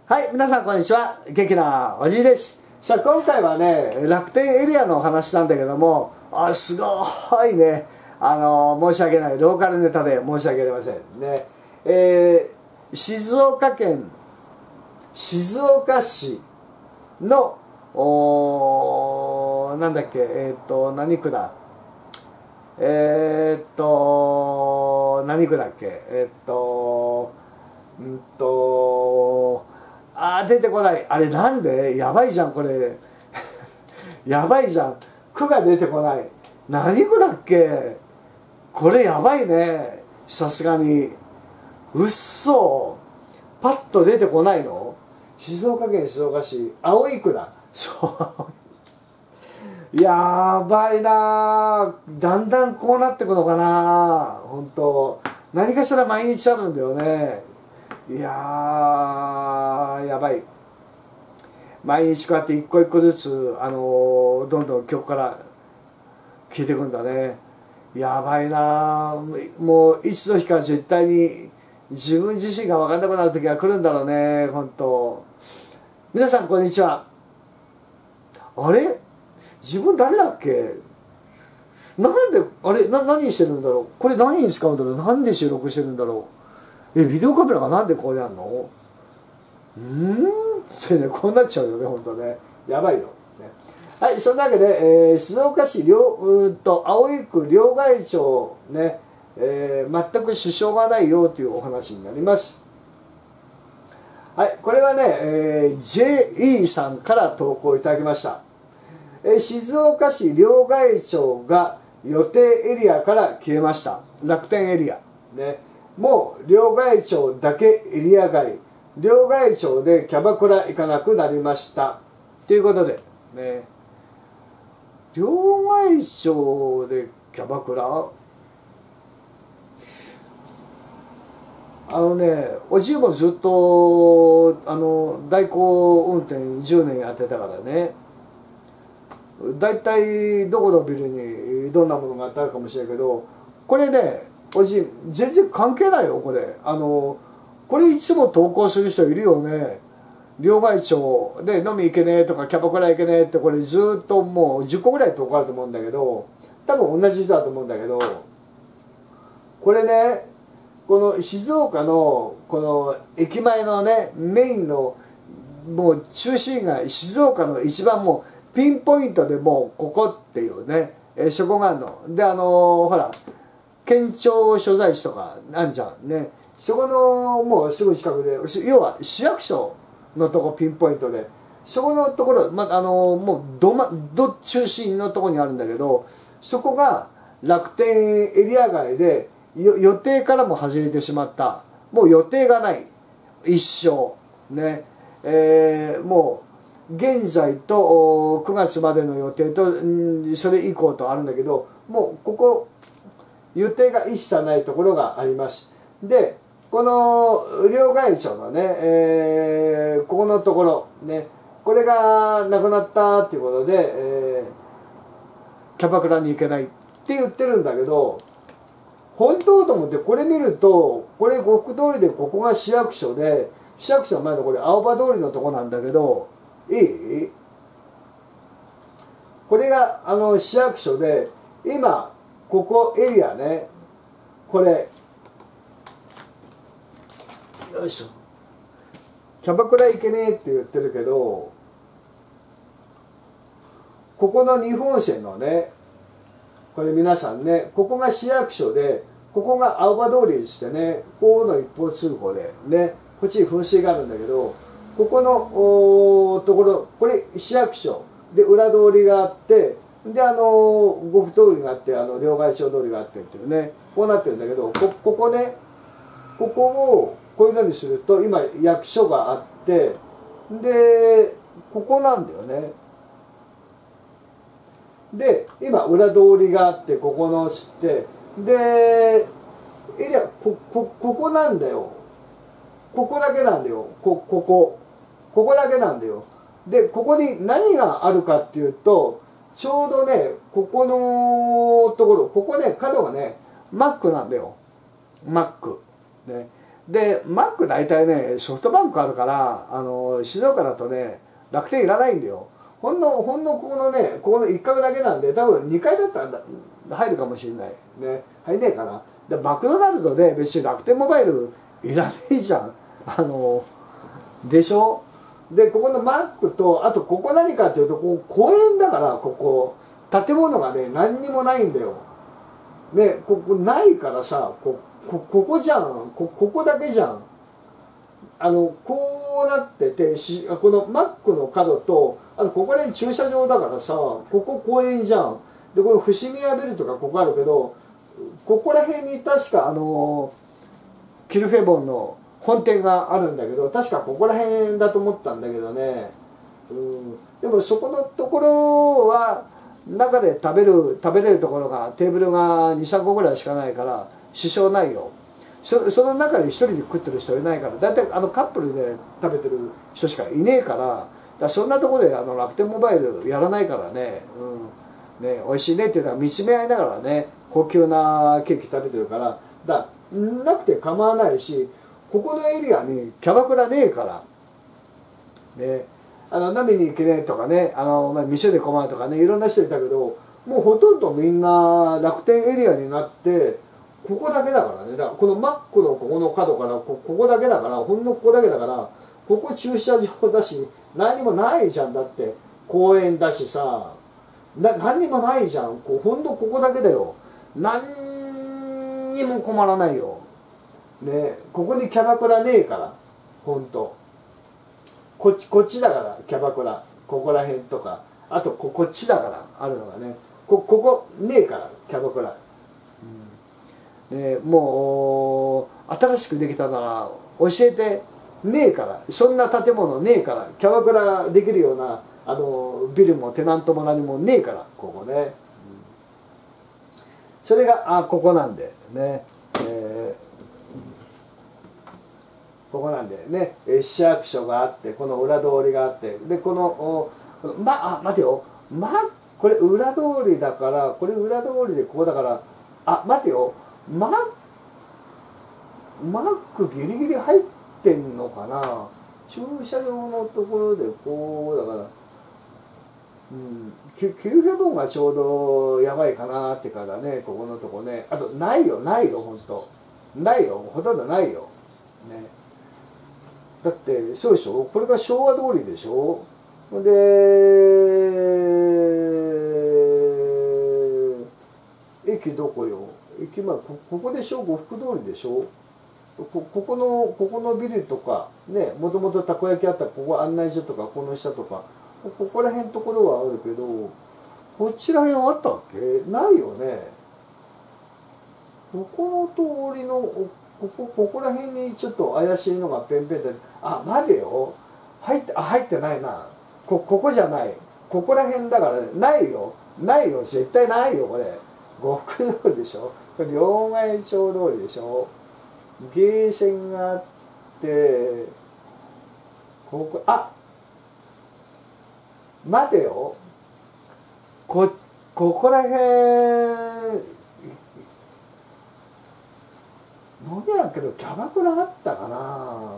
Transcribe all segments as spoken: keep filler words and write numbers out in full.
はい、皆さんこんにちは。元気なおじいです。さあ、今回はね、楽天エリアのお話なんだけども、あ、すごいね、あの、申し訳ない、ローカルネタで申し訳ありませんね。えー、静岡県、静岡市の、おー、なんだっけ、えっと、何区だえー、っと、何区だっけえー、っと、うんと、あー、出てこない。あれなんでやばいじゃん、これ。やばいじゃん。区が出てこない。何区だっけこれやばいね。さすがに。うっそ。パッと出てこないの？静岡県静岡市、葵区だ。そう。やばいな。だんだんこうなってくのかな。本当。何かしら毎日あるんだよね。いやー、やばい。毎日こうやって一個一個ずつ、あのー、どんどん曲から聴いていくんだね。やばいな。もういつの日か絶対に自分自身が分かんなくなる時が来るんだろうね。本当。皆さんこんにちは。あれ自分誰だっけ？なんであれな何してるんだろう。これ何に使うんだろう。なんで収録してるんだろう。えビデオカメラがなんでこうやんの？うーんってね、こうなっちゃうよね、ほんとね。やばいよ。ね、はい、そんなわけで、えー、静岡市両うーんと葵区両替町ね、えー、全く支障がないよというお話になります。はい、これはね、えー、ジェイイー さんから投稿いただきました。えー、静岡市両替町が予定エリアから消えました。楽天エリア。ね、もう両替町だけエリア外。両替町でキャバクラ行かなくなりましたということでね、両替町でキャバクラ、あのね、おじいもずっとあの代行運転じゅうねんやってたからね、大体どこのビルにどんなものがあったかもしれないけど、これね、おじい全然関係ないよ。これあのこれいつも投稿する人いるよね。両替町で飲み行けねえとかキャバクラ行けねえって、これずっともうじゅっこぐらい投稿あると思うんだけど、多分同じ人だと思うんだけど、これね、この静岡のこの駅前のね、メインのもう中心街、静岡の一番もうピンポイントでもうここっていうね、えそこがあるので、あのー、ほら県庁所在地とかあんじゃんね、そこのもうすぐ近くで、要は市役所のとこピンポイントで、そこのところ、まあのもうど、ま、ど中心のところにあるんだけど、そこが楽天エリア外で予定からも外れてしまった。もう予定がない一生ね、えー、もう現在とくがつまでの予定とそれ以降とあるんだけど、もうここ予定が一切ないところがあります。でこの両替町のね、えー、ここのところね、これがなくなったっていうことで、えー、キャバクラに行けないって言ってるんだけど、本当と思ってこれ見ると、これ呉服通りでここが市役所で、市役所の前のこれ青葉通りのとこなんだけど、いい？これがあの市役所で、今ここエリアね、これよいしょ、キャバクラ行けねえって言ってるけど、ここの日本線のね、これ皆さんね、ここが市役所で、ここが青葉通りにしてね、こうの一方通行でね、こっちに噴水があるんだけど、ここのところ、これ市役所で裏通りがあって、であの呉服通りがあって、あの両替町通りがあってっていうね、こうなってるんだけど、こここね、ここをこういうのにすると、今役所があって、でここなんだよね。で今裏通りがあって、ここの知ってでエリア こ, こ, ここなんだよ。ここだけなんだよ。こここここだけなんだよ。でここに何があるかっていうと、ちょうどねここのところ、ここね角がねマックなんだよ。マックね、 でマック大体ねソフトバンクあるからあの静岡だとね楽天いらないんだよ。ほんのほんのここのねここの一角だけなんで多分にかいだったら入るかもしれないね。入んねえかな。でマクドナルドで別に楽天モバイルいらねえじゃん。あのでしょ。でここのマックとあとここ何かっていうとここ公園だからここ建物がね何にもないんだよ。ねここないからさここここじゃん こ, ここだけじゃん。あのこうなっててしこのマックの角とあとここに駐車場だからさここ公園じゃん。でこの伏見屋ビルとかここあるけどここら辺に確かあのキルフェボンの本店があるんだけど確かここら辺だと思ったんだけどね、うん、でもそこのところは中で食べる食べれるところがテーブルがにさんこぐらいしかないから支障ないよ。そ, その中で一人で食ってる人いないからだいたいあのカップルで食べてる人しかいねえから、だからそんなところであの楽天モバイルやらないからね、うん、ね美味しいねっていうのは見つめ合いながらね高級なケーキ食べてるからだなくて構わないしここのエリアにキャバクラねえからね。あの飲みに行けねえとかねあの、まあ、店で困るとかねいろんな人いたけどもうほとんどみんな楽天エリアになってここだけだからね。だからこのマックのここの角から こ, ここだけだからほんのここだけだからここ駐車場だし何もないじゃん。だって公園だしさな何にもないじゃん。こうほんのここだけだよ。何にも困らないよ。ねここにキャバクラねえからほんとこっちこっちだからキャバクラここら辺とかあと こ, こっちだからあるのがね こ, ここねえからキャバクラ、うんね、もう新しくできたなら教えてねえからそんな建物ねえからキャバクラできるようなあのビルもテナントも何もねえからここね、うん、それがあここなんでね、えーここなんでね市役所があってこの裏通りがあってでこのまあ待てよまこれ裏通りだからこれ裏通りでここだからあ待てよママックギリギリ入ってんのかな。駐車場のところでこうだからうんキルフェボンがちょうどやばいかなってからねここのとこね。あとないよないよほんとないよほとんどないよね。だってそうでしょこれが昭和通りでしょ。で駅どこよ駅前 こ, ここでしょ呉服通りでしょ。こ, ここのここのビルとかねもともとたこ焼きあったここ案内所とかこの下とかここら辺のところはあるけどこちら辺あったっけないよね。ここの通りのここここら辺にちょっと怪しいのがペンペンってあ待てよ入ってあ入ってないな こ, ここじゃないここら辺だから、ね、ないよないよ絶対ないよこれ呉服通りでしょこれ両替町通りでしょ。ゲーセンがあってここあ待てよこここら辺飲みやけどキャバクラあったかな。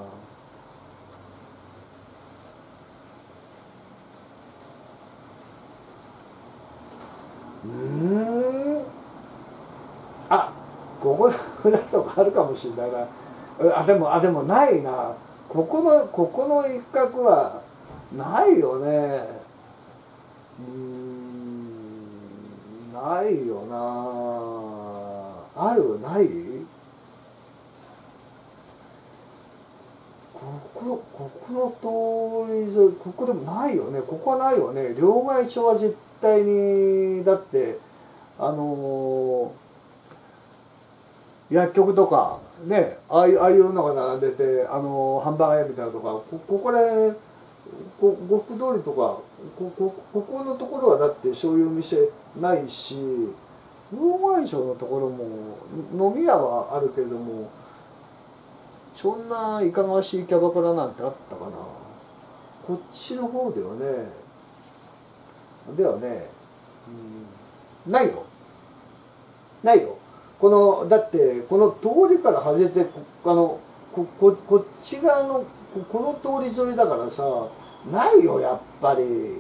うーんあここの裏とかあるかもしれないな。あでもあでもないなここのここの一角はないよね。うーんないよな。あるないここここの通り沿いここでもないよね。ここはないよね。両替所は絶対にだってあのー、薬局とかねああいうああいうのが並んでてあのー、ハンバーガー屋みたいなとかこここら辺こ呉服通りとかここここのところはだってそういう店ないし両替所のところも飲み屋はあるけれどもそんないかがわしいキャバクラなんてあったかな。こっちの方ではねではね、うん、ないよないよ。このだってこの通りから外れてあのこここっち側のこの通り沿いだからさ、ないよやっぱり。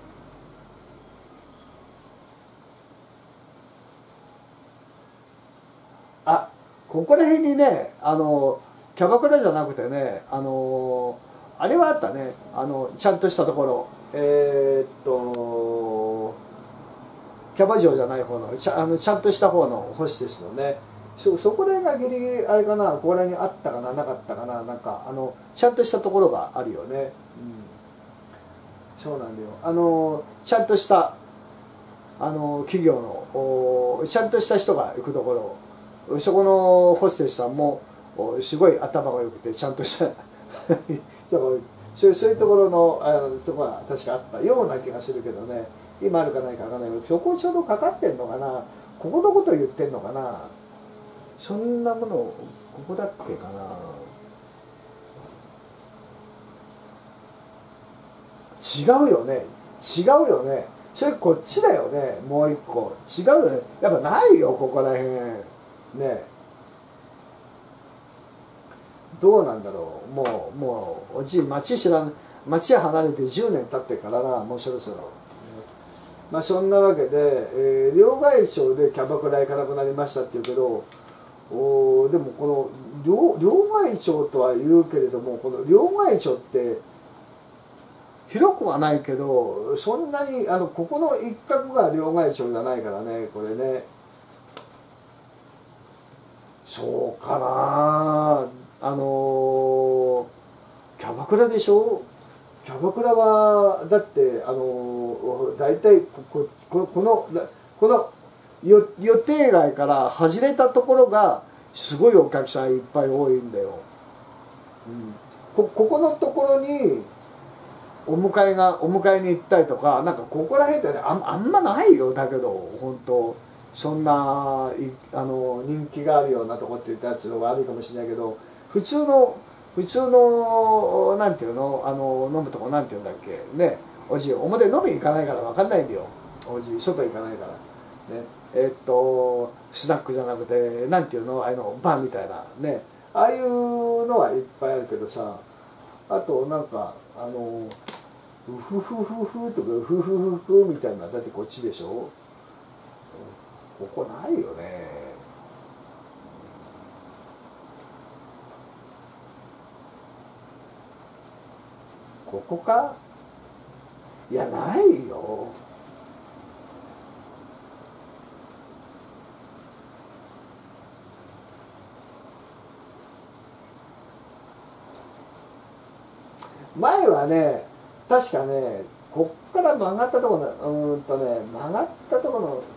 あ、ここら辺にね、あのキャバクラじゃなくてね、あのあれはあったね、あのちゃんとしたところ、えー、っとキャバ嬢じゃない方のちゃあのちゃんとした方のホステスのね、そそこら辺がギリギリあれかな、ここら辺にあったかななかったかな、なんかあのちゃんとしたところがあるよね。うん、そうなんだよ。あのちゃんとしたあの企業のちゃんとした人が行くところ、そこのホステスさんもすごい頭が良くてちゃんとしただからそういうところのあのそこは確かあったような気がするけどね、今あるかないかわからないけど、そこちょうどかかってんのかな、ここのこと言ってんのかな、そんなものここだっけかな。違うよね、違うよね、それこっちだよね、もう一個違うよね、やっぱないよここら辺ね。どうなんだろう、もうもうおじい町知らん、町離れてじゅうねん経ってからな、もうそろそろ。まあそんなわけで、えー、両替商でキャバクラ行かなくなりましたって言うけど、おでもこの 両, 両替商とは言うけれども、この両替商って広くはないけど、そんなにあのここの一角が両替商じゃないからね、これね。そうかな、あのキャバクラでしょ、キャバクラはだってあの大体こここのこの予予定外から外れたところがすごいお客さんいっぱい多いんだよ。うん、こ, ここのところにお迎えがお迎えに行ったりとか、なんかここら辺ってね、あ, あんまないよ。だけど本当そんないあの人気があるようなとこって言ったやつのが悪いかもしれないけど、普通の普通のなんていうの、あの飲むとこなんていうんだっけね、おじい表飲み行かないから分かんないんだよ、おじい外行かないからね。えっとスナックじゃなくてなんていうの、ああいうのバーみたいなね、ああいうのはいっぱいあるけどさ、あとなんかあのウフフフフとかウフフフフみたいな、だってこっちでしょ、ここないよね。ここか、いやないよ。前はね、確かね、こっから曲がったところのうーんとね曲がったところの、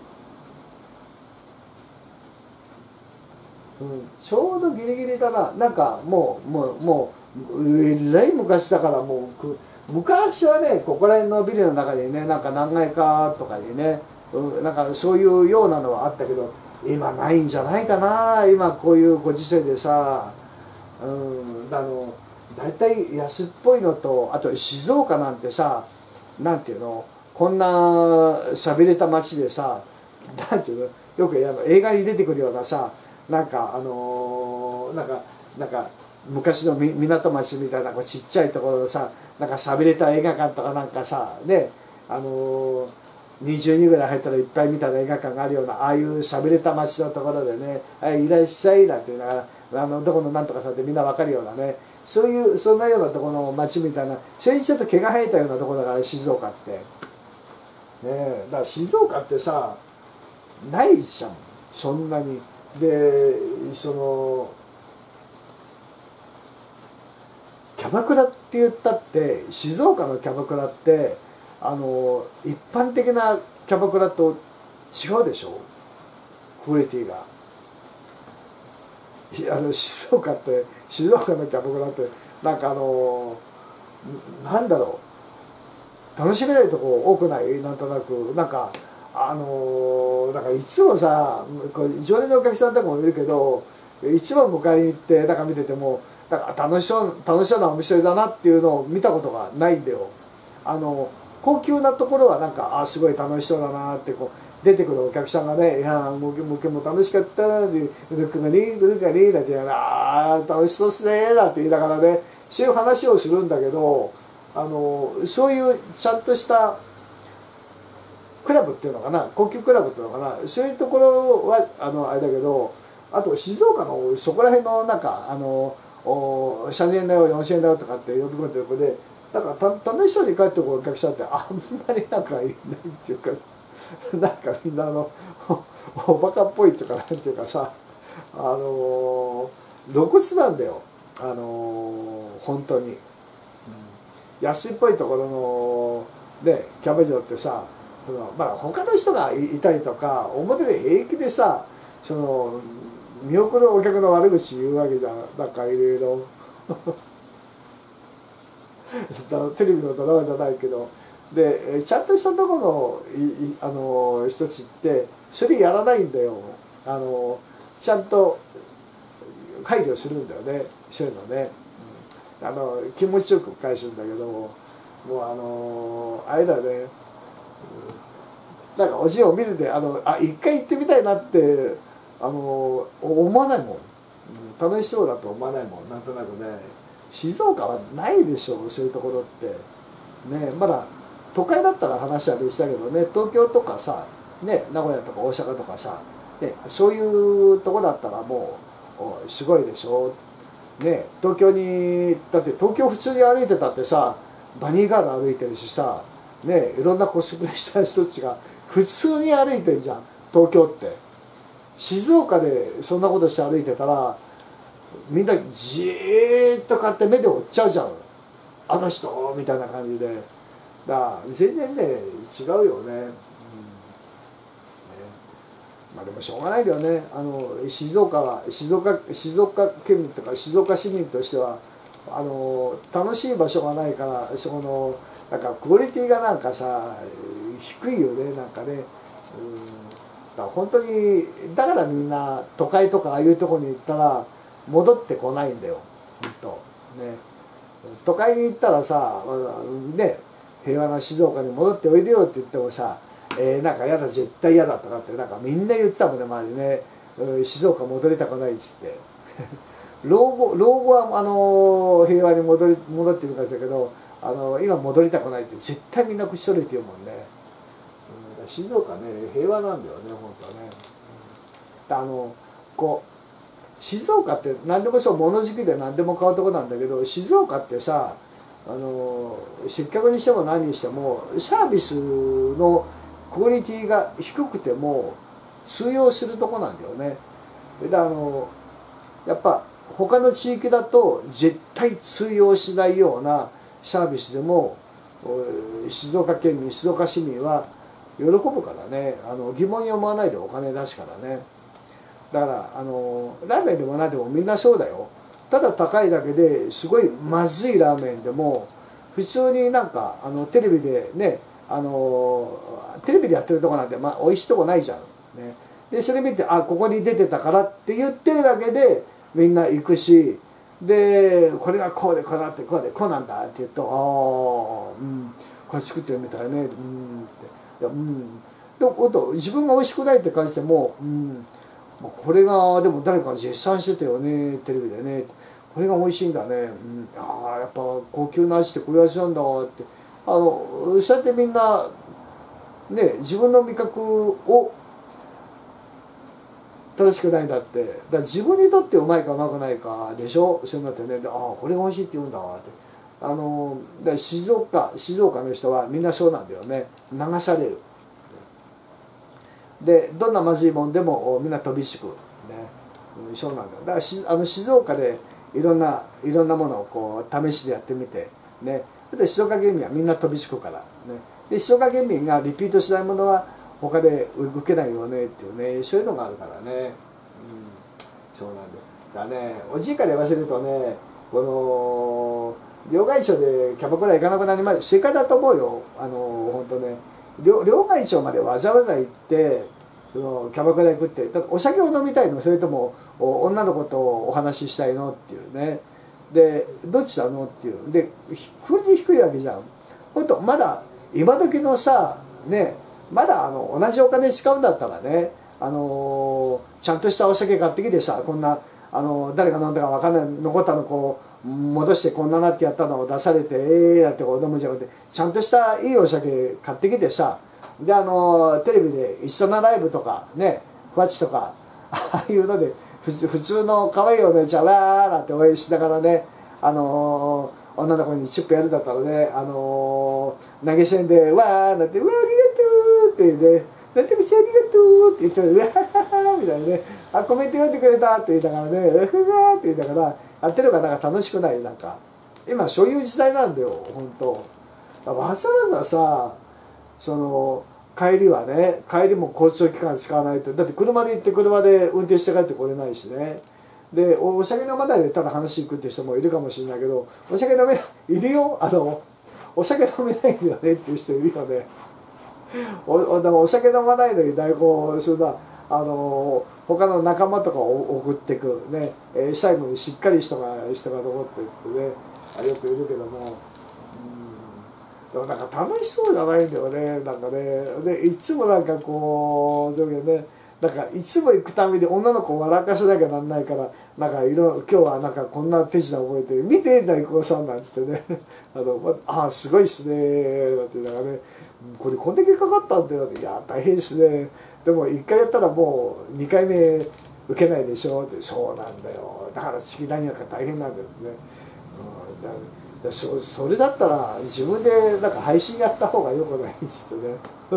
うん、ちょうどギリギリだな。なんかもうもうもうえらい昔だから、もう昔はね、ここら辺のビルの中にね、なんか何階かとかにね、うん、なんかそういうようなのはあったけど、今ないんじゃないかな、今こういうご時世でさ。うん、あの大体安っぽいのと、あと静岡なんてさ、なんていうの、こんな寂れた街でさ、なんていうの、よくあの映画に出てくるようなさ、なんかあのー、なんかなんか昔の港町みたいなこうちっちゃいところのさ、なんか寂れた映画館とかなんかさね、あのー、にじゅうにんぐらい入ったらいっぱいみたいな映画館があるような、ああいう寂れた街のところでね「はい、いらっしゃい」なんて言いながら、あのどこのなんとかさんってみんな分かるようなね、そういうそんなようなところの街みたいな、それにちょっと毛が生えたようなところだから静岡ってね。えだから静岡ってさないじゃん、そんなに。でそのキャバクラって言ったって、静岡のキャバクラってあの一般的なキャバクラと違うでしょ、クオリティが。あの静岡って静岡のキャバクラってなんかあのなんだろう、楽しめないとこ多くない、なんとなくなんかあのなんかいつもさ、これ常連のお客さんとかもいるけど、いつも迎えに行ってなんか見てても、なんか楽しそう楽しそうなお店だなっていうのを見たことがないんだよ。あの高級なところはなんかあすごい楽しそうだなってこ出てくるお客さんがね「いやーもうもうも楽しかった」で「ルックがねルックがね」なんて言うから「あー楽しそうっすね」なんて言いながらねそういう話をするんだけど、あのそういうちゃんとしたクラブっていうのかな、高級クラブっていうのかな、そういうところはあのあれだけど、あと静岡のそこら辺のなんかあのおさんぜんえんだよよんせんえんだよとかって呼び込んでる子で、なんかた楽しそうに帰ってくるお客さんってあんまりなんかいないっていうか、なんかみんなあのおバカっぽいっていうかなんていうかさ、あの露骨なんだよ、あの本当に、うん、安いっぽいところのねキャバ嬢ってさ、そのまあ他の人がいたりとか表で平気でさ、その見送るお客の悪口言うわけじゃん、なんかいろいろテレビのドラマじゃないけど、でちゃんとしたところのいあの人たちってそれやらないんだよ、あのちゃんと配慮するんだよね、そういうのね、うん、あの気持ちよく返すんだけど、もうあのあれだね、うん、なんかおじいを見るであのあ一回行ってみたいなってあの思わないもん、うん、楽しそうだと思わないもん、なんとなくね。静岡はないでしょう、そういうところってね。まだ都会だったら話は別だけどね、東京とかさ、ね、名古屋とか大阪とかさ、ね、そういうとこだったらもうすごいでしょう、ね、東京にだって東京普通に歩いてたってさ、バニーガール歩いてるしさ、ね、いろんなコスプレした人たちが普通に歩いてるじゃん東京って。静岡でそんなことして歩いてたらみんなじーっと買って目で追っちゃうじゃん、あの人みたいな感じで。だから全然ね違うよね、うんね、まあでもしょうがないけどね、あの静岡は静岡静岡県民とか静岡市民としてはあの楽しい場所がないから、そこのなんかクオリティがなんかさ低いよね、なんかね、うん、だから本当にだからみんな都会とかああいうとこに行ったら戻ってこないんだよ、本当ね。都会に行ったらさ、ね、平和な静岡に戻っておいでよって言ってもさ、えー、なんか嫌だ絶対嫌だとかってなんかみんな言ってたもんね、周りね、うん、静岡戻りたくないっつって老後老後はあの平和に戻り戻ってるからだけど、あの今戻りたくないって絶対みんな口それて言うもんね、うん、静岡ね平和なんだよね本当はね、うん、あのこう静岡って何でもそう物好きで何でも買うとこなんだけど、静岡ってさ、あの接客にしても何にしてもサービスのクオリティが低くても通用するとこなんだよね。であのやっぱ他の地域だと絶対通用しないようなサービスでも静岡県民静岡市民は喜ぶからね、あの疑問に思わないでお金出すからね。だからあのラーメンでも何でもみんなそうだよ。ただ高いだけですごいまずいラーメンでも普通になんかあのテレビでね、あのテレビでやってるとこなんて、まあ、美味しいとこないじゃん、ね、でそれ見てあここに出てたからって言ってるだけでみんな行くし、でこれがこうでこうなってこうでこうなんだって言うとああうんこれ作ってるみたいねうんっていやうんでも自分が美味しくないって感じてもうんこれがでも誰かが絶賛してたよねテレビでね、これが美味しいんだね、うん、ああやっぱ高級な味ってこういう味なんだってあのそうやってみんなね自分の味覚を正しくないんだって、だから自分にとってうまいかうまくないかでしょ、そういうのってね、ああこれが美味しいって言うんだって、あので静岡静岡の人はみんなそうなんだよね、流される。でどんなまずいもんでもみんな飛びつく、ね、そうなんだよ。だからしあの静岡でいろんないろんなものをこう試しでやってみてね、で静岡県民はみんな飛びつくからね、で静岡県民がリピートしないものは他で受けないよねっていうね、そういうのがあるからね、うん、そうなんだよ。だからねおじいから言わせるとね、この両替所でキャバクラ行かなくなりまで正解だと思うよ、あの本当ね。両両替所までわざわざ行ってそのキャバクラ行くって、だお酒を飲みたいのそれとも女の子とお話ししたいのっていうね、でどっちなのっていうでクオリティ低いわけじゃん。ほんとまだ今時のさねまだあの同じお金使うんだったらね、あのちゃんとしたお酒買ってきてさ、こんなあの誰が飲んだか分かんない、残ったのこう戻してこんななってやったのを出されて、ええー、やってこう飲むじゃなくて、ちゃんとしたいいお酒買ってきてさ、であのテレビで一緒なライブとかね、ふわちとかああいうので普通普通の可愛いお姉ちゃんわーなんて応援しながらね、あのー、女の子にチップやるだったらね、あのー、投げ銭でわーなんて、うわーありがとうってね、なんてもしありがとうって言って、うわははみたいなね、あコメント読んでくれたって言いながらね、うふわーって言いながらやってるから、なんか楽しくない、なんか今そういう時代なんだよ本当。わざわざさ、その帰りはね、帰りも交通機関使わないと、だって車で行って車で運転して帰ってこれないしね。で お, お酒飲まないでただ話行くっていう人もいるかもしれないけど、お酒飲めないいるよ、あのお酒飲めないんだよねっていう人いるよね。お お, お酒飲まないのに代行するのは、あの他の仲間とかを送っていくね、えー、最後にしっかり人が人が残ってってね、あよくいるけども。でもなんか楽しそうじゃないんだよね、なんかね。でいつもなんかこうそういうね、なんかいつも行くたびに女の子を笑かしなきゃなんないから、なんかいろ今日はなんかこんな手品覚えて見て大光さんなんつってねあのあすごいっすねなんて言いながらね、これこんだけかかったんだよって、いや大変っすね、でもいっかいやったらもうにかいめ受けないでしょって、そうなんだよ、だから次何やるか大変なんだよね。うんだそ, それだったら自分でなんか配信やった方がよくないっつってね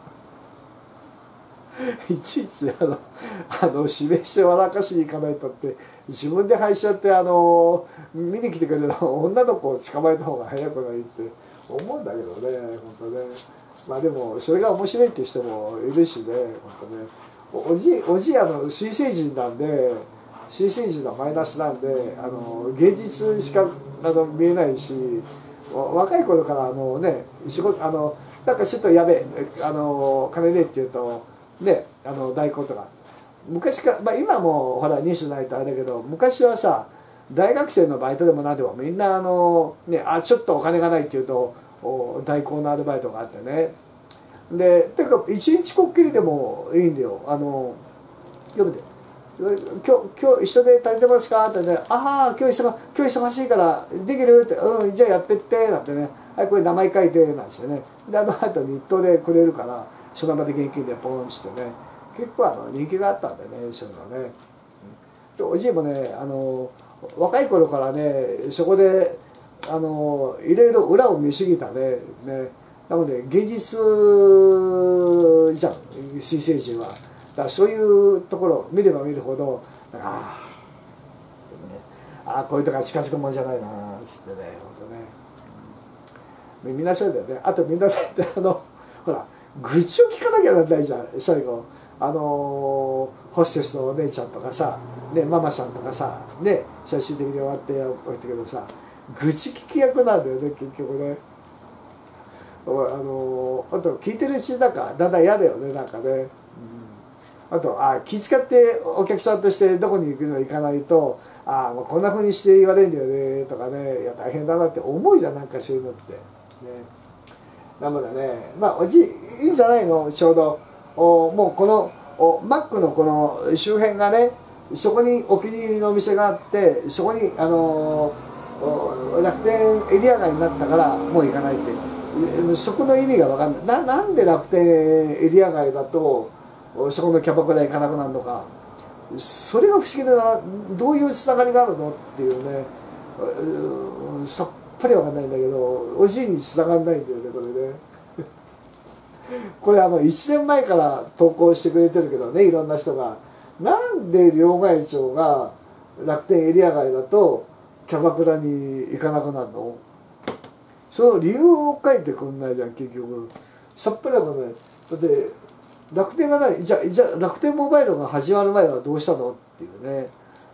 いちいちあのあの指名して笑かしに行かないとって、自分で配信やってあの見に来てくれる女の子を捕まえた方が早くないって思うんだけどね、本当ね。まあでもそれが面白いっていう人もいるしね、本当ね。おじおじあの水星人なんで、水星人はマイナスなんで、あの現実しかあの見えないし、若い頃からあのね仕事あのなんかちょっとやべえあの金ねえって言うとね、あの代行とか昔から、まあ、今もほらに種ないとあれだけど、昔はさ大学生のバイトでも何でもみんなあの、ね、あちょっとお金がないって言うと代行のアルバイトがあってね、でてか一日こっきりでもいいんだよ。あの読むで今日今日一緒で足りてますかってね、ああ今日忙今日忙しいからできるって、うんじゃあやってってなんてね、はいこれ名前書いてなんですよね。であの後日当でくれるからその場で現金でポンしてね、結構あの人気があったんでね、そういうのね。でおじいもねあの若い頃からねそこであのいろいろ裏を見すぎたね。ねなので現実じゃん水星人は。だからそういうところを見れば見るほど、ああ、ね、あこういうとこが近づくもんじゃないなっつってね、本当ね。みんなそうだよね。あとみんなであのほら愚痴を聞かなきゃならないじゃん最後。あのホステスのお姉ちゃんとかさ、ね、ママさんとかさ、ね、最終的に終わっておいたけどさ、愚痴聞き役なんだよね結局ね。あのあと聞いてるうちになんかだんだん嫌だよね、なんかね。あとあ気遣ってお客さんとしてどこに行くの行かないと、ああもうこんなふうにして言われるんだよねとかね、いや大変だなって思うじゃん、なんかそういうのってね。なのでね、まあおじいいんじゃないの、ちょうどおもうこのおマックのこの周辺がね、そこにお気に入りのお店があって、そこにあの楽天エリア外になったからもう行かないって、そこの意味が分かんない。な, なんで楽天エリア外だとそこのキャバクラ行かなくなるのか、それが不思議だな。どういうつながりがあるのっていうね、さっぱりわかんないんだけど、おじいにつながんないんだよねこれねこれあのいちねんまえから投稿してくれてるけどね、いろんな人が。なんで両替長が楽天エリア外だとキャバクラに行かなくなるの、その理由を書いてくんないじゃん結局。さっぱりわかんない。だって楽天がない、じゃあじゃあ楽天モバイルが始まる前はどうしたのっていうね、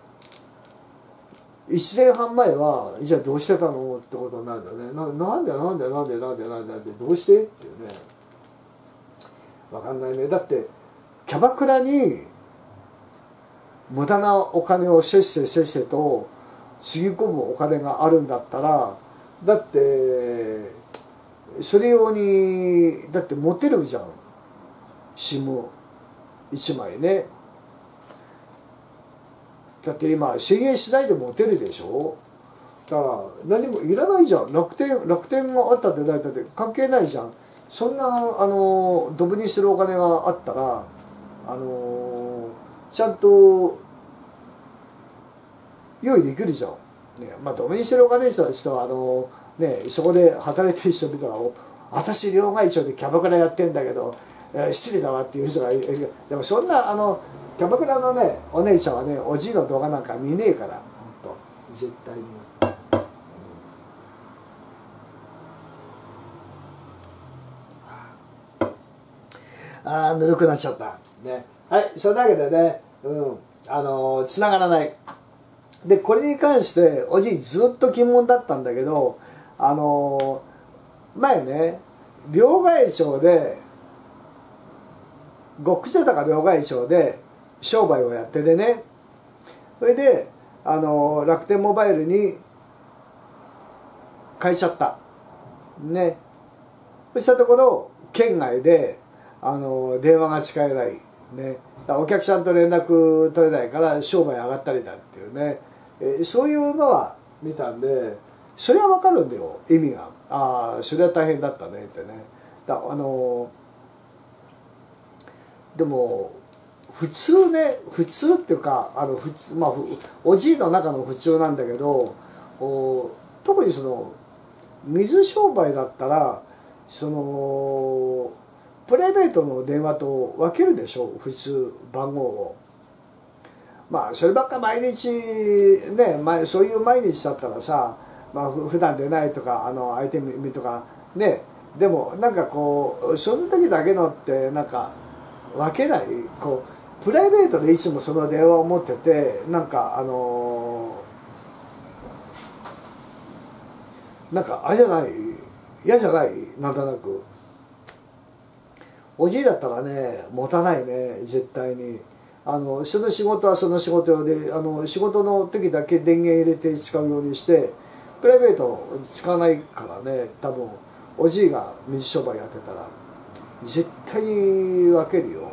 いちねんはんまえはじゃあどうしてたのってことになるんだよね。 な, なんでなんでなんでなんでなんでなんでどうしてっていうね、分かんないね。だってキャバクラに無駄なお金をせっせせっせとつぎ込むお金があるんだったら、だってそれ用にだってモテるじゃんシムいちまいね。だって今制限しないで持てるでしょ。だから何もいらないじゃん。楽天楽天があったって大体って関係ないじゃん。そんなあのドブにしてるお金があったらあのちゃんと用意できるじゃん。ね、まあドブにしてるお金にした人はあのねそこで働いてる人見たら「私両替商でキャバクラやってんだけど、えー、失礼だわ」っていう人がいる。でもそんなあのキャバクラのねお姉ちゃんはねおじいの動画なんか見ねえから本当絶対に。ああぬるくなっちゃったね。はい、そんなわけでね、うんあのー、繋がらない。でこれに関しておじいずっと疑問だったんだけど、あのー、前ね両替商で極上高両替商で商売をやっててね、それで、あのー、楽天モバイルに変えちゃったね。そうしたところ県外であの電話が使えないね、お客さんと連絡取れないから商売上がったりだっていうね、えー、そういうのは見たんでそれは分かるんだよ意味が。ああそれは大変だったねってね。だあのでも普通ね普通っていうかあの普通、まあ、おじいの中の普通なんだけどお特にその水商売だったらそのプライベートの電話と分けるでしょ普通番号を。まあそればっか毎日ね前そういう毎日だったらさ、まあ、普段出ないとかあの相手見とかね。でもなんかこうその時だけのってなんか分けないこうプライベートでいつもその電話を持っててなんかあのなんかあれじゃない嫌じゃないなんとなく。おじいだったらね持たないね絶対に。あのその仕事はその仕事用であの仕事の時だけ電源入れて使うようにしてプライベート使わないからね。多分おじいが水商売やってたら絶対に分けるよ、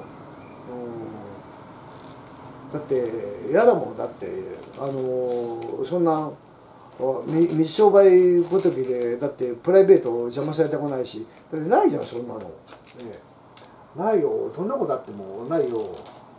うん、だって嫌だもん。だってあのそんな水商売ごときでだってプライベート邪魔されてこないしだってないじゃんそんなの、ね、ないよ。どんなことあってもないよ、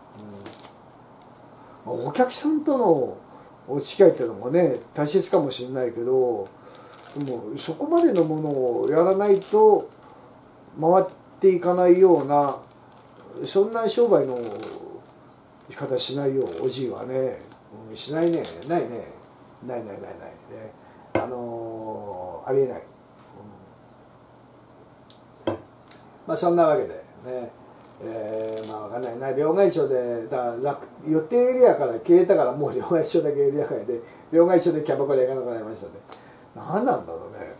うん、お客さんとのお付き合いっていうのもね大切かもしれないけどでもそこまでのものをやらないと回っていかないようなそんな商売の仕方しないよおじいはね、うん、しないね。ないねないないないないね。あのー、ありえない、うん、まあそんなわけでね、えー、まあわかんないな。両替商でだから予定エリアから消えたからもう両替商だけエリア外で両替商でキャバクラ行かなくなりましたね。何なんだろうね。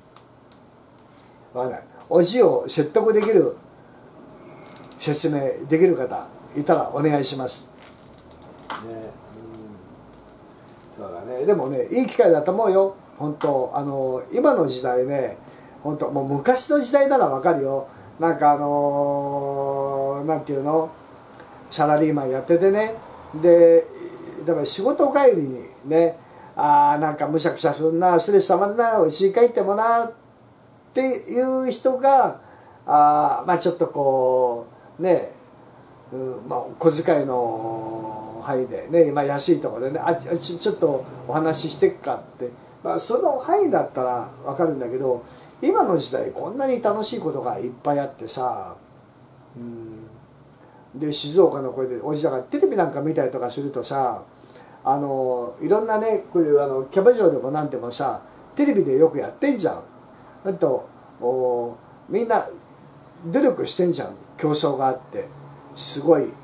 わかんない。おじを説得できる説明できる方いたらお願いしますね。そうだね。でもねいい機会だと思うよ本当。あの今の時代ね本当もう昔の時代ならわかるよ。なんかあのー、なんていうのサラリーマンやっててねでだから仕事帰りにねあーなんかむしゃくしゃすんなストレスたまるなうちに帰ってもなっていう人があまあちょっとこうね、うんまあ、小遣いの範囲でね、まあ、安いところでねあちちょっとお話ししてっかって、まあ、その範囲だったら分かるんだけど今の時代こんなに楽しいことがいっぱいあってさ、うん、で静岡のこれでおじだからテレビなんか見たりとかするとさあのいろんなねこういうあのキャバ嬢でもなんでもさテレビでよくやってんじゃん。あとおみんな努力してんじゃん競争があってすごい。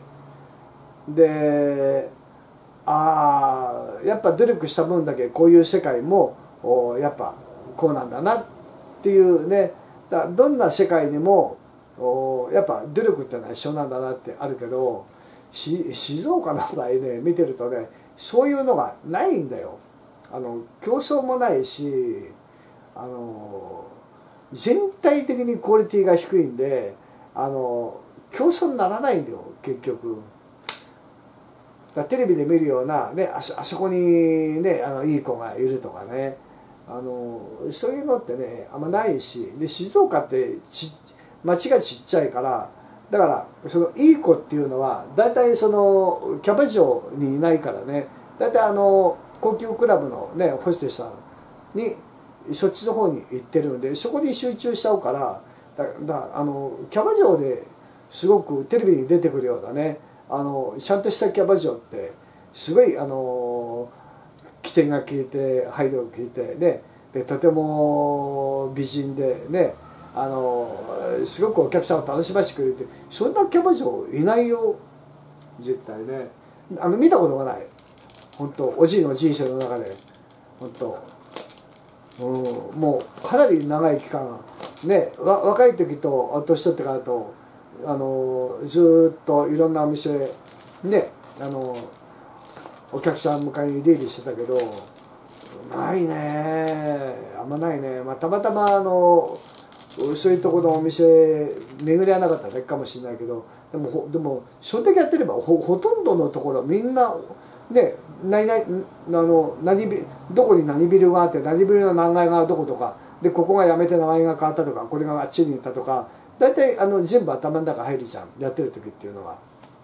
でああやっぱ努力した分だけこういう世界もおやっぱこうなんだなっていうね。だどんな世界にもおやっぱ努力ってのは一緒なんだなってあるけどし静岡の場合ね見てるとねそういうのがないんだよ。あの競争もないしあの全体的にクオリティが低いんであの競争にならないんだよ結局。だテレビで見るような、ね、あそ、あそこに、ね、あのいい子がいるとかね、あのそういうのってねあんまないし、で静岡ってち町がちっちゃいから、だからそのいい子っていうのは大体そのキャバ嬢にいないからね、大体あの高級クラブの、ね、ホステスさんにそっちの方に行ってるんで、そこに集中しちゃうから、だだあのキャバ嬢ですごくテレビに出てくるようなね、あのちゃんとしたキャバ嬢ってすごいあの機転が効いて配慮が効いてね、でとても美人でね、あのすごくお客さんを楽しませてくれて、そんなキャバ嬢いないよ絶対ね。あの見たことがない本当、おじいの人生の中で本当、うん、もうかなり長い期間ね、わ若い時と年取ってからとあのずっといろんなお店ね、あのお客さん迎えに出入りしてたけど、ないね、あんまないね。まあ、たまたまあのそういうところのお店巡り合わなかっただけかもしれないけど、でもでもそれだけやってれば ほ, ほとんどのところみんなね、何々あの何ビどこに何ビルがあって、何ビルの何階がどことかで、ここがやめて名前が変わったとか、これがあっちに行ったとか、大体あの全部頭の中入るじゃん、やってる時っていうのは。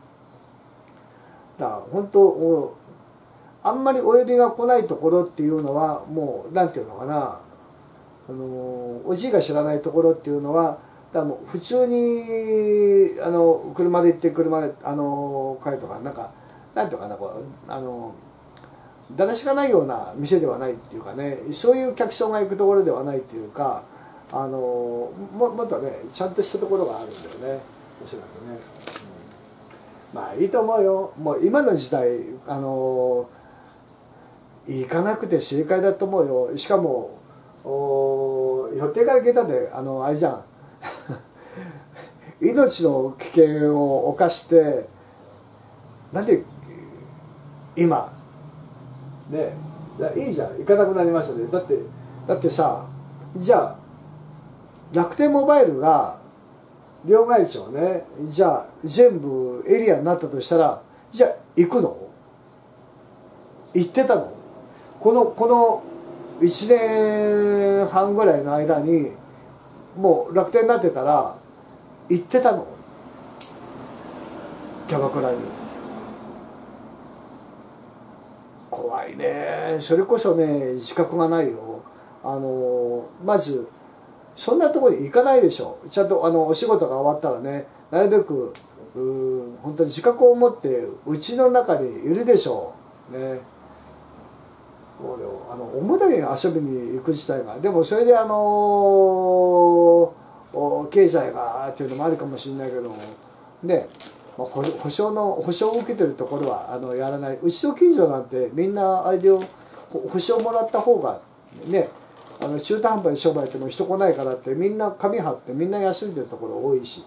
だから本当あんまりお呼びが来ないところっていうのはもうなんていうのかな、あのおじいが知らないところっていうのは、だもう普通にあの車で行って車であの帰るとか、なんかなんていうかな、こうあのだらしがないような店ではないっていうかね、そういう客層が行くところではないっていうか、あの も, もっとねちゃんとしたところがあるんだよね、おそらくね、うん、まあいいと思うよ。もう今の時代あの行かなくて正解だと思うよ。しかもお予定から聞いたんで、あのあれじゃん命の危険を冒してなんで今ね、いいじゃん、行かなくなりましたね。だってだってさ、じゃあ楽天モバイルが両替地をね、じゃあ全部エリアになったとしたら、じゃあ行くの？行ってたの？このこのいちねんはんぐらいの間にもう楽天になってたら行ってたの？キャバクラに。怖いね。それこそね自覚がないよ。あのまずそんなところに行かないでしょ。ちゃんとあのお仕事が終わったらね、なるべくう本当に自覚を持ってうちの中にいるでしょうね。そうだよ、あの表に遊びに行く自体が、でもそれであの経済がっていうのもあるかもしれないけどね、まあ、保証の保証を受けてるところはあのやらない。うちの近所なんてみんなあれで保証もらった方がね、あの中途半端に商売やっても人来ないからってみんな紙貼ってみんな休んでるところ多いしね。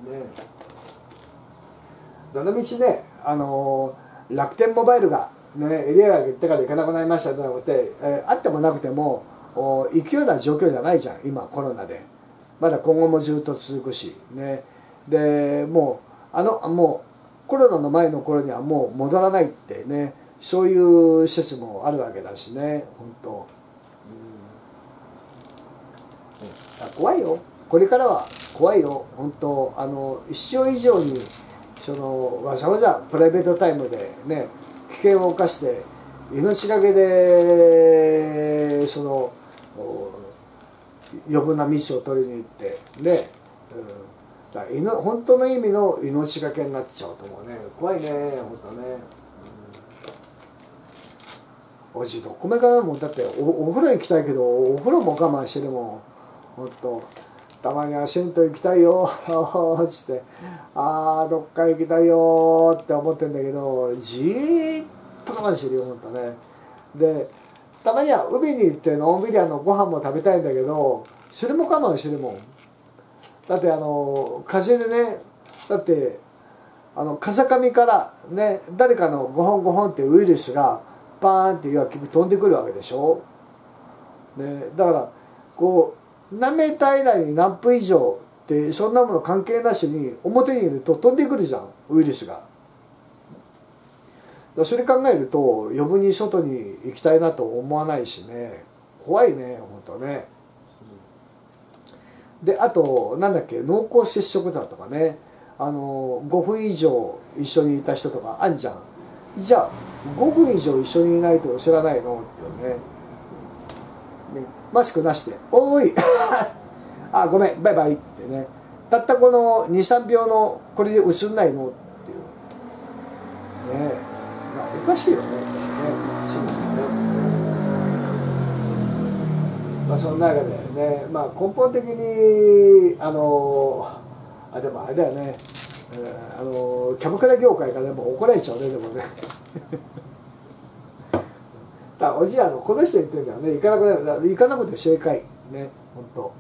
どのみちね、あの楽天モバイルがね、エリアが行ってから行かなくなりましたじゃなくて、えー、あってもなくても行くような状況じゃないじゃん今コロナで。まだ今後もずっと続くしね。でもうあのもうコロナの前の頃にはもう戻らないってね、そういう施設もあるわけだしね、本当、うん、怖いよ、これからは怖いよ本当。あの必要以上にそのわざわざプライベートタイムでね危険を冒して命がけでその余分な道を取りに行ってね、うん、だから本当の意味の命がけになっちゃうと思うね。怖いね本当ね、うん、おじどこめからもだって お, お風呂行きたいけどお風呂も我慢してるもん本当。たまには銭湯行きたいよっつってあーどっか行きたいよって思ってんだけど、じーっと我慢してるよほんとね。でたまには海に行ってのんびりあのご飯も食べたいんだけど、それも我慢してるもん。だってあの風でね、だってあの風上からね誰かのごほんごほんってウイルスがバーンっていう結局飛んでくるわけでしょ、ね、だからこう何メーター以内に何分以上っでそんなもの関係なしに表にいると飛んでくるじゃん、ウイルスが。それ考えると余分に外に行きたいなと思わないしね、怖いね本当ね。であとなんだっけ、濃厚接触だとかね、あのごふん以上一緒にいた人とかあんじゃん。じゃあごふん以上一緒にいないと知らないのってね。マスクなしで「おーいあごめんバイバイ」ってね、たったこのにさんびょうのこれで映んないのっていうねえ、まあ、おかしいよね私ね、そうですね。まあその中でね、まあ根本的にあのあでもあれだよね、あのキャバクラ業界からでも怒られちゃうね、でもねだおじやのこの人言ってるんだよね、行かなくなる、行かなくて正解ね、本当。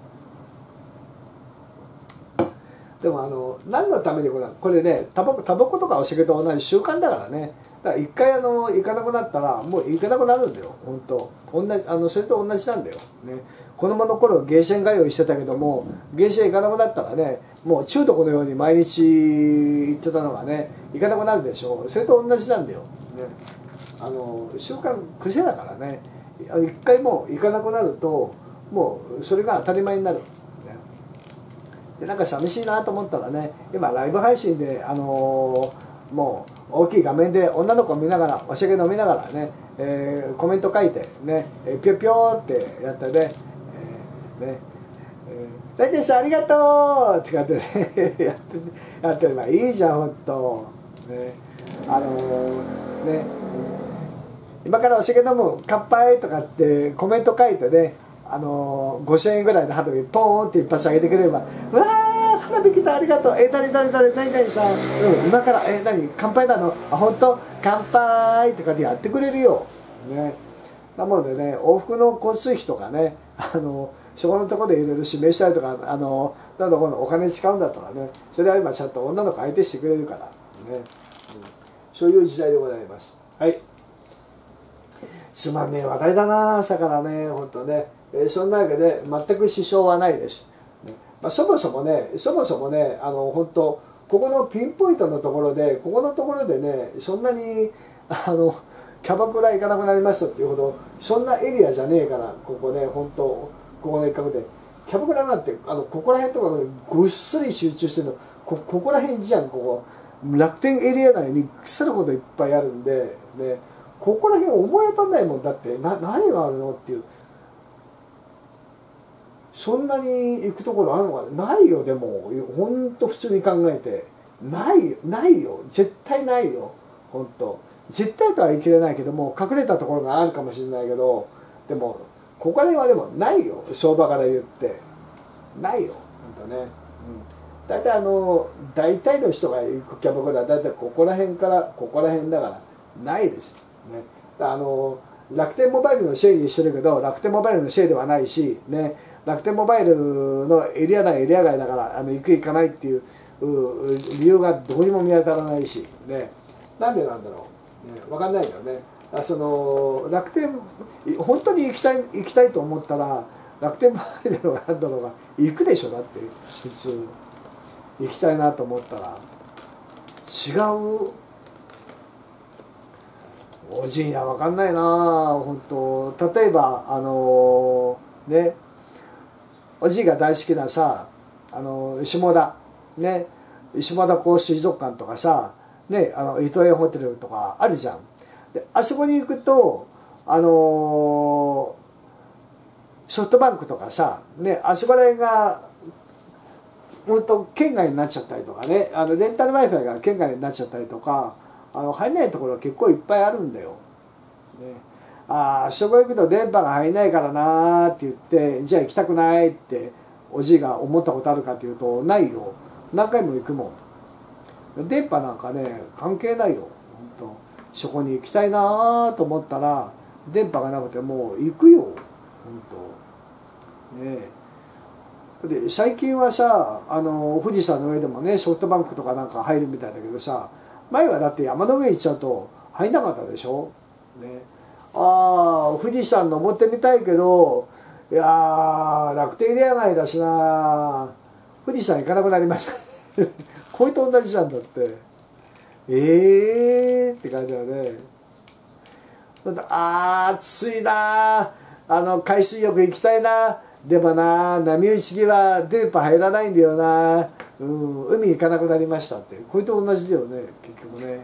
でもあの何のためにこれこれね、タバコタバコとかお酒と同じ習慣だからね。だから一回あの行かなくなったらもう行かなくなるんだよ本当。同じあのそれと同じなんだよね。子供の頃ゲーセン通いしてたけども、ゲーセン行かなくなったらね、もう中毒のように毎日行ってたのがね、行かなくなるでしょ。それと同じなんだよね。あの習慣癖だからね、一回もう行かなくなるともうそれが当たり前になる。でなんか寂しいなと思ったらね、今ライブ配信で、あのー、もう大きい画面で女の子を見ながらお酒飲みながらね、えー、コメント書いてね、えー、ぴょぴょーってやってね、えー、ね「大天使ありがとう!」ってやってねやってやってればいいじゃんほんと、ね、あのー、ね今からお酒飲む乾杯とかってコメント書いてね、あのー、ごせんえんぐらいの花火ポーンって一発あげてくれれば「うわー花火来たありがとう、え誰誰誰何々さん、うん、今からえ何乾杯なの、あ本当乾杯」とかでやってくれるよ、ね、なのでね往復の交通費とかね、あのそこのところでいろいろ指名したりとか、あのなんだこのお金使うんだったらね、それは今ちゃんと女の子相手してくれるからね、うん、そういう時代でございます。はい、つまんねえ話題だな朝からね本当ね。えー、そんなわけで全く支障はないです、ね。まあ、そもそもねそもそもねあの本当ここのピンポイントのところでここのところでねそんなにあのキャバクラ行かなくなりましたっていうほどそんなエリアじゃねえからここね本当ここの一角でキャバクラなんてあのここら辺とか、ね、ぐっすり集中してるの こ, ここら辺じゃん。ここ楽天エリア内に腐るほどいっぱいあるんで、ね、ここら辺思い当たんないもんだってな何があるのっていう。そんなに行くところあるのかないよ。でも本当普通に考えてないないよ、絶対ないよ本当。絶対とは言い切れないけども隠れたところがあるかもしれないけど、でもここら辺はでもないよ、相場から言ってないよ本当ね。うん、大体あの大体の人が行くキャバクラは大体ここら辺からここら辺だからないですね。あの楽天モバイルのシェイにしてるけど楽天モバイルのシェイではないしね、楽天モバイルのエリア内エリア外だからあの行く行かないっていう理由がどこにも見当たらないしね、なんでなんだろう、ね、分かんないよね。あその楽天本当に行きたい行きたいと思ったら楽天モバイルのなんだろうが行くでしょ。だって普通行きたいなと思ったら違う。おじいや分かんないな本当。例えばあのー、ねおじいが大好きなさあの下田ね下田港水族館とかさねあの伊東園ホテルとかあるじゃん。であそこに行くとあのー、ソフトバンクとかさねあそこら辺が本当県外になっちゃったりとかね、あのレンタル Wi-Fi が県外になっちゃったりとか、あの入れないところが結構いっぱいあるんだよ。ね、ああそこ行くと電波が入らないからなーって言ってじゃあ行きたくないっておじいが思ったことあるかっていうとないよ。何回も行くもん。電波なんかね関係ないよ本当。そこに行きたいなーと思ったら電波がなくてもう行くよ本当。ねえで最近はさあの富士山の上でもねソフトバンクとかなんか入るみたいだけどさ、前はだって山の上行っちゃうと入んなかったでしょ、ね、ああ富士山登ってみたいけどいやー楽天エリア外だしな、 富士山行かなくなりましたこれと同じじゃんだって。えーって感じだね。あー暑いな、あの海水浴行きたいな、でもな波打ち際電波入らないんだよな、うん、海行かなくなりましたって、これと同じだよね結局ね。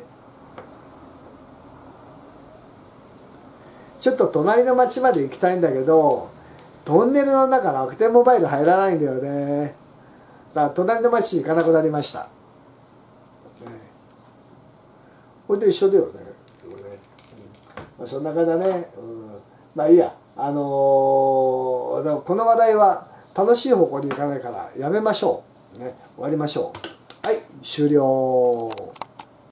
ちょっと隣の町まで行きたいんだけど、トンネルの中楽天モバイル入らないんだよね。だから隣の町に行かなくなりました、ね、これと一緒だよね、これね、うん、まあ、そんな感じだね、うん、まあいいや、あのー、でもこの話題は楽しい方向に行かないからやめましょう、ね、終わりましょう。はい、終了。